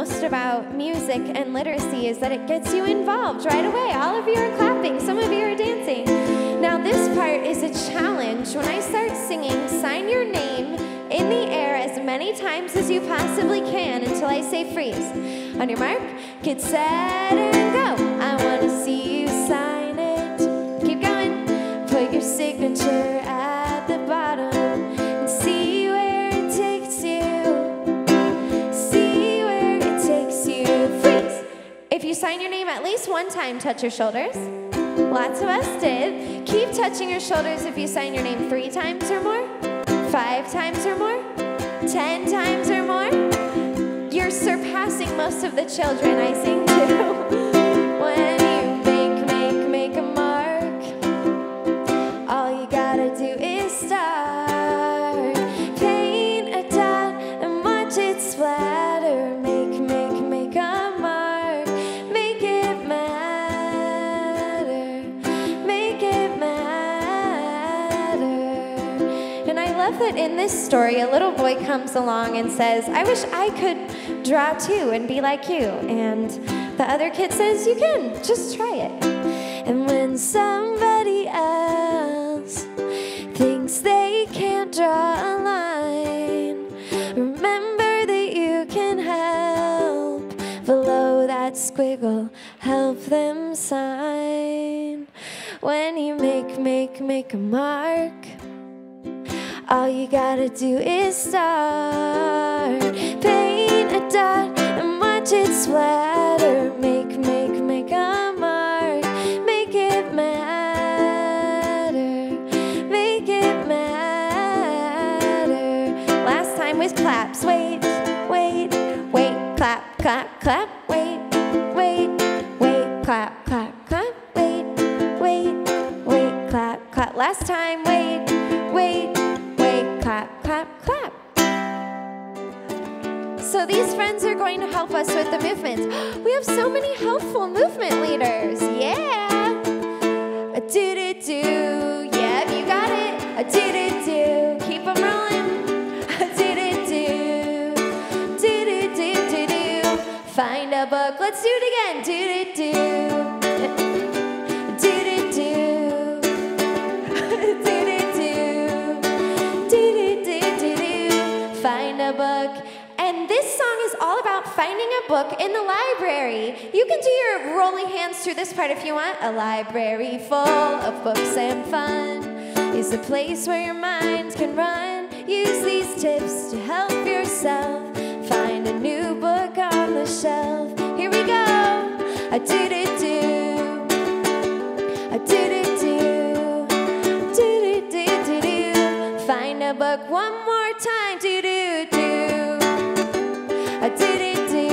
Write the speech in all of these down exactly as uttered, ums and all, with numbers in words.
most about music and literacy is that it gets you involved right away. All of you are clapping. Some of you are dancing. Now this part is a challenge. When I start singing, sign your name in the air as many times as you possibly can until I say freeze. On your mark, get set and go. I want to see you sign it. Keep going. Put your signature at the bottom and see where it takes you. See where it takes you. Freeze. If you sign your name at least one time, touch your shoulders. Lots of us did. Keep touching your shoulders if you sign your name three times or more, five times or more, ten times or more. You're surpassing most of the children I sing to. When you make, make, make a mark, all you gotta do is start. Paint a dot and watch it splatter. Make, make, make a mark. Make it matter. Make it matter. And I love that in this story, a little boy comes along and says, I wish I could draw too and be like you. And the other kid says, you can, just try it. And when somebody else thinks they can't draw a line, remember that you can help. Below that squiggle, help them sign. When you make, make, make a mark, all you gotta do is start. Paint a dot and watch it splatter. Make, make, make a mark. Make it matter. Make it matter. Last time with claps. Wait, wait, wait. Clap, clap, clap. Wait, wait, wait. Clap, clap, clap. Wait, wait, wait. Clap, clap. Last time. Wait, wait. Clap, clap, clap. So these friends are going to help us with the movements. We have so many helpful movement leaders. Yeah. A do-do-do. Yeah, you got it. A do-do-do. Keep them rolling. A do-do-do. Do-do-do-do-do. Find a book. Let's do it again. Do-do-do. Do-do-do. Find a book. And this song is all about finding a book in the library. You can do your rolling hands through this part if you want. A library full of books and fun is a place where your mind can run. Use these tips to help yourself find a new book on the shelf. Here we go. A do-do-do. A do-do-do. Do-do-do-do-do. Find a book one more time. Do-do-do. A do-do-do.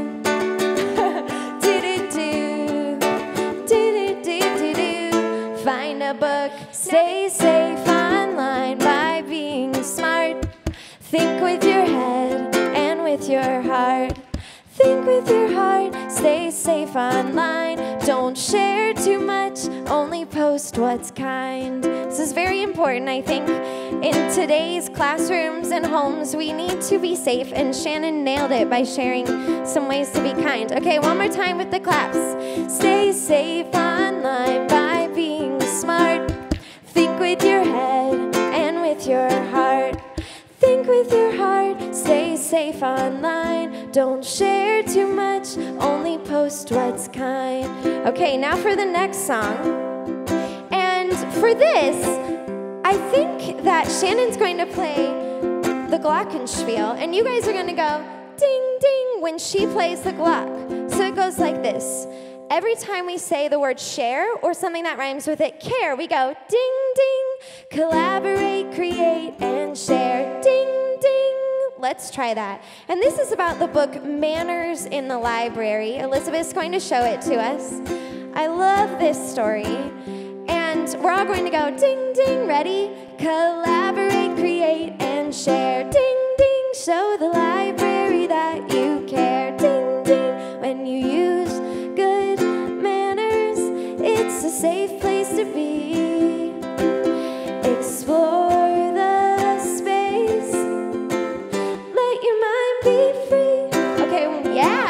Do-do-do. Do-do-do-do-do. Find a book. Stay safe online by being smart. Think with your head and with your heart. Think with your heart. Stay safe online. Don't share too much. Only post what's kind. This is very important, I think. In today's classrooms and homes, we need to be safe, and Shannon nailed it by sharing some ways to be kind. Okay, one more time with the claps. Stay safe online by being smart. Think with your head and with your heart. Think with your heart. Stay safe online. Don't share too much. Only post what's kind. Okay, now for the next song. And for this, I think that Shannon's going to play the glockenspiel, and you guys are going to go ding, ding when she plays the glock. So it goes like this. Every time we say the word share or something that rhymes with it, care, we go ding, ding, collaborate, create, and share, ding, ding. Let's try that. And this is about the book Manners in the Library. Elizabeth's going to show it to us. I love this story. And we're all going to go ding, ding, ready? Collaborate, create, and share. Ding, ding, show the library that you care. Ding, ding, when you use good manners, it's a safe place to be. Explore the space. Let your mind be free. Okay, yeah.